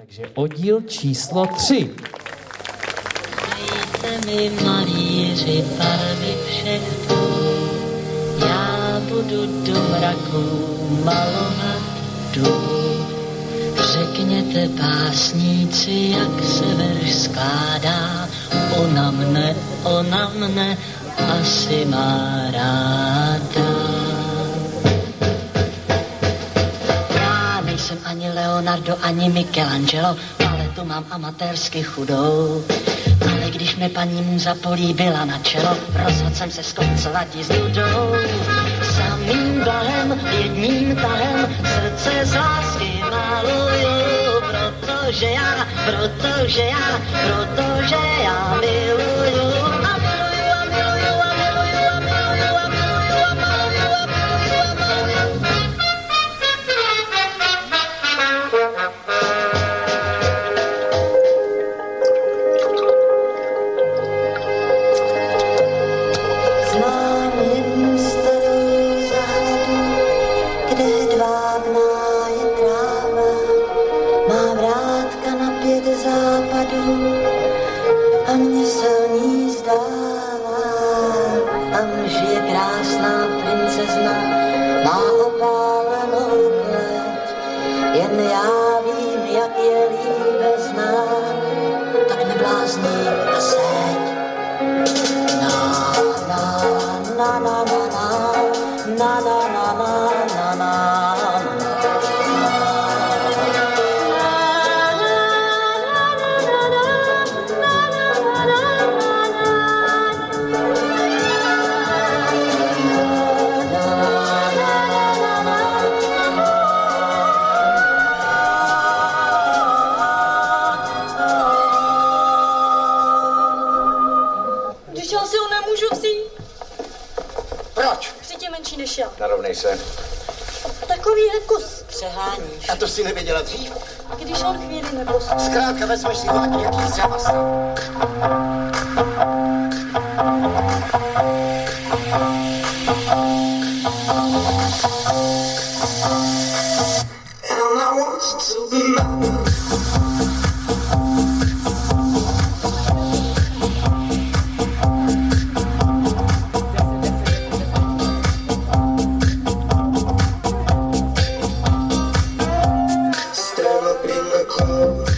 Takže oddíl číslo 3. Dejte mi malíři barvy všech tů, já budu do mraků malovat dům. Řekněte básníci, jak se verš skládá, ona mne asi má ráda. Já nejsem ani Leonardo, ani Michelangelo, ale tu mám amatérsky chudou. Ale když mě paní muza políbila na čelo, rozhodl jsem se skoncovat jí s nudou. Samým blahem, jedním tahem, srdce z lásky maluju, protože já miluju. A mně se o ní zdává, tam žije krásná princezna, má opálenou pleť, jen já vím, jak je líbezná, tak neblázní a seď. Na na na na na na na na na na na. Já si ho nemůžu vzít. Proč? Přijď je menší než já. Narovnej se. Takovýhle kus. Přeháníš. A to si nevěděla dřív? Když on chvíli nebyl. Zkrátka vezmeš si vláky, jaký třeba stav. Stand up in the club.